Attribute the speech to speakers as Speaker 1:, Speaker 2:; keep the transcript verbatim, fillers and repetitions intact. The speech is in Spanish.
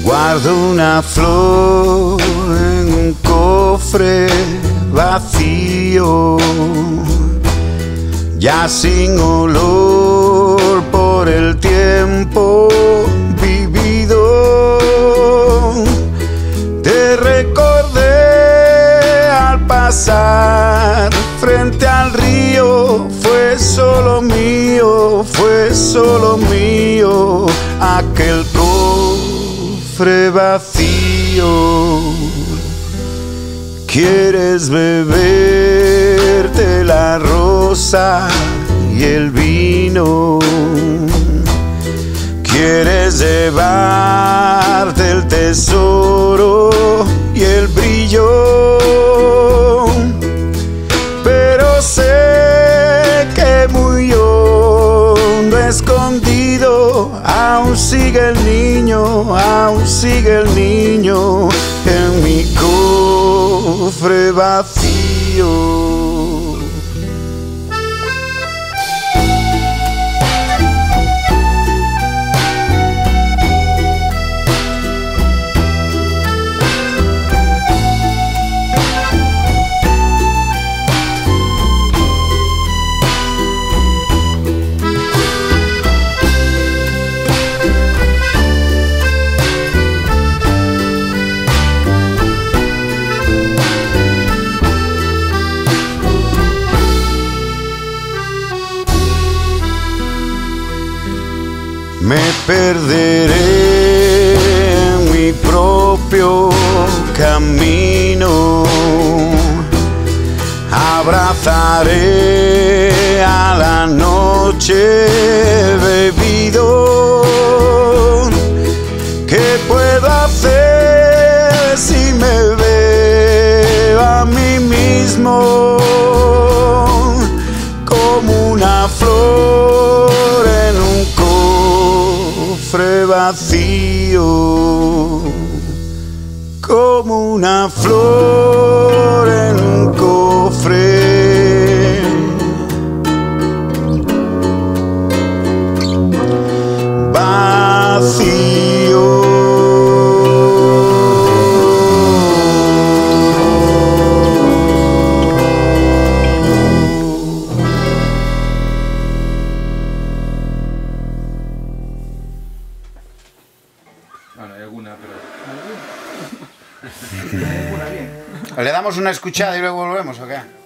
Speaker 1: Guardo una flor en un cofre vacío, ya sin olor por el tiempo vivido. Te recordé al pasar frente al río, fue solo mío, fue solo mío aquel cofre vacío. ¿Quieres beberte la rosa y el vino? ¿Quieres llevarte el tesoro y el brillo? Pero sé que muy hondo escondido aún sigue el niño, aún sigue el niño en mi cofre vacío. Me perderé en mi propio camino, abrazaré a la noche bebido. ¿Qué puedo hacer si me veo a mí mismo como una flor en un cofre vacío, como una flor en un cofre vacío?
Speaker 2: Bueno, hay alguna, pero...
Speaker 1: ¿Le damos una escuchada y luego volvemos o qué?